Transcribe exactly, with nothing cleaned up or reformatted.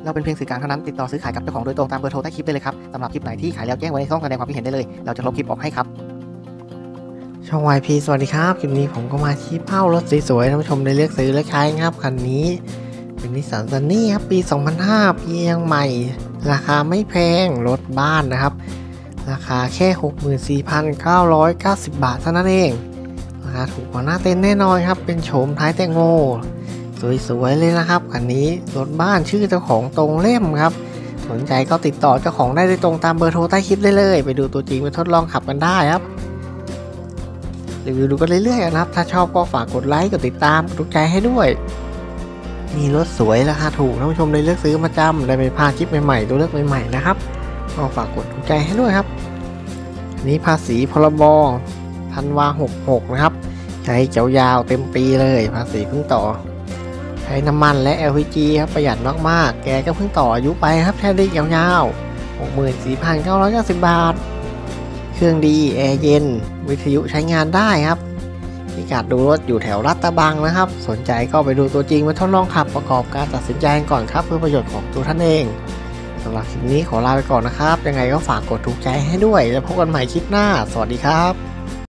เราเป็นเพียงสื่อกลางเท่านั้นติดต่อซื้อขายกับเจ้าของโดยตรงตามเบอร์โทรใต้คลิปได้เลยครับสำหรับคลิปไหนที่ขายแล้วแจ้งไว้ในช่องแสดงความคิดเห็นได้เลยเราจะลบคลิปออกให้ครับช่อง วาย พี สวัสดีครับคลิปนี้ผมก็มาชี้เป้ารถสวยๆท่านผู้ชมได้เลือกซื้อและใช้ครับคันนี้เป็นนิสสันซันนี่ครับปีสองพันห้าเพียงใหม่ราคาไม่แพงรถบ้านนะครับราคาแค่ หกหมื่นสี่พันเก้าร้อยเก้าสิบบ าทเท่านั้นเองราคาถูกกว่าหน้าเต็นท์แน่นอนครับเป็นโฉมท้ายแตงโมสวยๆเลยนะครับคันนี้รถบ้านชื่อเจ้าของตรงเล่มครับสนใจก็ติดต่อเจ้าของได้โดยตรงตามเบอร์โทรใต้คลิปได้เลยไปดูตัวจริงไปทดลองขับกันได้ครับรีวิวดูกันเรื่อยๆนะครับถ้าชอบก็ฝากกดไลค์กดติดตามกดถูกใจให้ด้วยมีรถสวยราคาถูกท่านผู้ชมได้เลือกซื้อประจำได้ไปพาคลิปใหม่ๆตัวเลือกใหม่ๆนะครับก็ฝากกดถูกใจให้ด้วยครับอันนี้ภาษีพรบธันวาหกหกนะครับใช้เจ้ายาวเต็มปีเลยภาษีเพิ่งต่อใช้น้ำมันและ แอล พี จี ครับประหยัดมากๆแกก็เพิ่งต่ออายุไปครับใช้ได้ยาวๆ หกหมื่นสี่พันเก้าร้อยเก้าสิบ บาทเครื่องดีแอร์เย็นวิทยุใช้งานได้ครับพิกัดดูรถอยู่แถวลาดตะบังนะครับสนใจก็ไปดูตัวจริงมาทดลองขับประกอบการตัดสินใจก่อนครับเพื่อประโยชน์ของตัวท่านเองสำหรับคลิปนี้ขอลาไปก่อนนะครับยังไงก็ฝากกดถูกใจให้ด้วยแล้วพบกันใหม่คลิปหน้าสวัสดีครับ